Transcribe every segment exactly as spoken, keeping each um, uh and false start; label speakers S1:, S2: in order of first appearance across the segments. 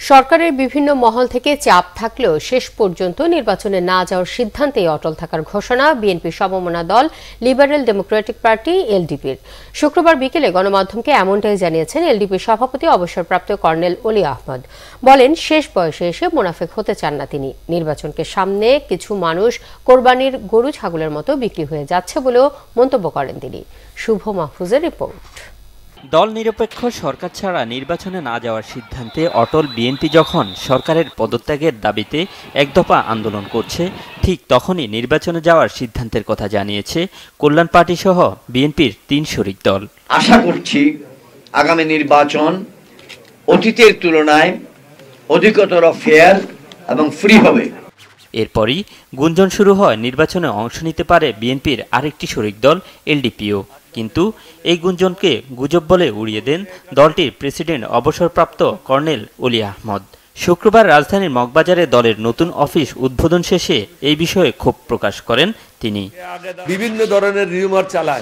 S1: সরকারের বিভিন্ন মহল থেকে চাপ থাকলেও শেষ পর্যন্ত নির্বাচনে না যাওয়ার সিদ্ধান্তেই অটল থাকার ঘোষণা বিএনপির সমমনা দল লিবারেল ডেমোক্রেটিক পার্টি এলডিপির। শুক্রবার বিকেলে গণমাধ্যমকে এমনটাই জানিয়েছেন এলডিপির সভাপতি অবসরপ্রাপ্ত কর্নেল অলি আহমদ। বলেন, শেষ বয়সে এসে মুনাফেক হতে চান না তিনি। নির্বাচনকে সামনে কিছু মানুষ কোরবানির গরু ছাগলের মতো বিক্রি হয়ে যাচ্ছে বলেও মন্তব্য করেন তিনি। শুভ মাহফুজের রিপোর্ট।
S2: দল নিরপেক্ষ সরকার ছাড়া নির্বাচনে না যাওয়ার সিদ্ধান্তে অটল বিএনপি যখন সরকারের পদত্যাগের দাবিতে একদফা আন্দোলন করছে, ঠিক তখনই নির্বাচনে যাওয়ার সিদ্ধান্তের কথা জানিয়েছে কল্যাণ পার্টি সহ বিএনপির তিন শরিক দল।
S3: আশা করছি আগামী নির্বাচন অতীতের তুলনায় অধিকতর ফেয়ার এবং ফ্রি হবে।
S2: এরপরই গুঞ্জন শুরু হয় নির্বাচনে অংশ নিতে পারে বিএনপির আরেকটি শরিক দল এলডিপিও। কিন্তু এই গুঞ্জনকে গুজব বলে উড়িয়ে দেন দলটির প্রেসিডেন্ট অবসরপ্রাপ্ত কর্নেল অলি আহমদ। শুক্রবার রাজধানীর মগবাজারে দলের নতুন অফিস উদ্বোধন শেষে এই বিষয়ে ক্ষোভ প্রকাশ করেন তিনি।
S4: বিভিন্ন ধরনের রিউমার চালায়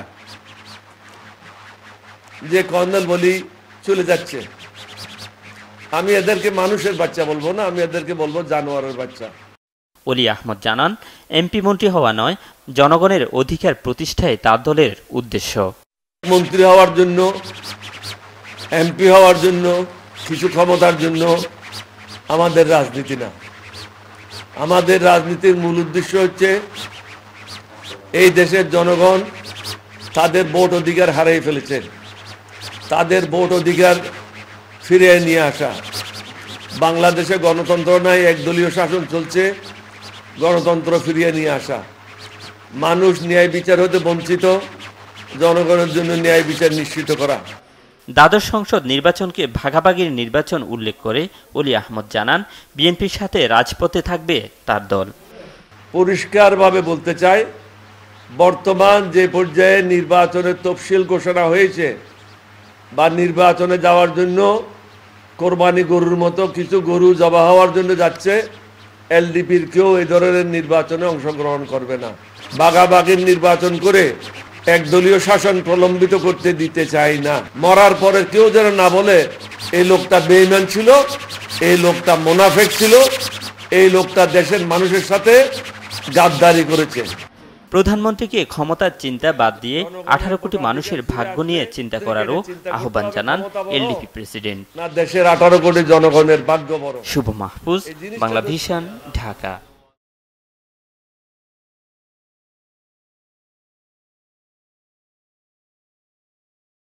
S4: যে কর্নেল বলি চলে যাচ্ছে। আমি এদেরকে মানুষের বাচ্চা বলবো না, আমি এদেরকে বলবো জানোয়ারের বাচ্চা।
S2: অলি আহমদ জানান, এমপি মন্ত্রী হওয়া নয়, জনগণের অধিকার প্রতিষ্ঠায় তার দলের উদ্দেশ্য।
S4: মন্ত্রী হওয়ার জন্য, এমপি হওয়ার জন্য, কিছু ক্ষমতার জন্য আমাদের রাজনীতি না। আমাদের রাজনীতির মূল উদ্দেশ্য হচ্ছে এই দেশের জনগণ তাদের ভোট অধিকার হারিয়ে ফেলেছে, তাদের ভোট অধিকার ফিরিয়ে নিয়ে আসা। বাংলাদেশে গণতন্ত্র নাই, একদলীয় শাসন চলছে, গণতন্ত্র ফিরিয়ে নিয়ে আসা। মানুষ ন্যায় বিচার হতে বঞ্চিত, জনগণের জন্য ন্যায় বিচার নিশ্চিত করা।
S2: দ্বাদশ সংসদ নির্বাচনকে ভাগাভাগির নির্বাচন উল্লেখ করে অলি আহমদ জানান, বিএনপির সাথে রাজপথে থাকবে তার দল।
S4: পরিষ্কারভাবে বলতে চাই, বর্তমান যে পর্যায়ে নির্বাচনের তফসিল ঘোষণা হয়েছে বা নির্বাচনে যাওয়ার জন্য কোরবানি গরুর মতো কিছু গরু জবা হওয়ার জন্য যাচ্ছে, এলডিপির কেউ এই ধরনের নির্বাচনে অংশগ্রহণ করবে না। ভাগাভাগির নির্বাচন করে একদলীয় শাসন প্রলম্বিত করতে দিতে চাই না। মরার পরে কেউ যেন না বলে এই লোকটা বেঈমান ছিল, এই লোকটা মুনাফিক ছিল, এই লোকটা দেশের মানুষের সাথে গাদ্দারি করেছে।
S2: প্রধানমন্ত্রীকে ক্ষমতার চিন্তা বাদ দিয়ে আঠারো কোটি মানুষের ভাগ্য নিয়ে চিন্তা করারও আহ্বান জানান এলডিপি প্রেসিডেন্ট।
S4: না, দেশের আঠারো কোটি জনগণের ভাগ্য বড়।
S2: শুভ মাহফুজ, বাংলা ভিশন, ঢাকা।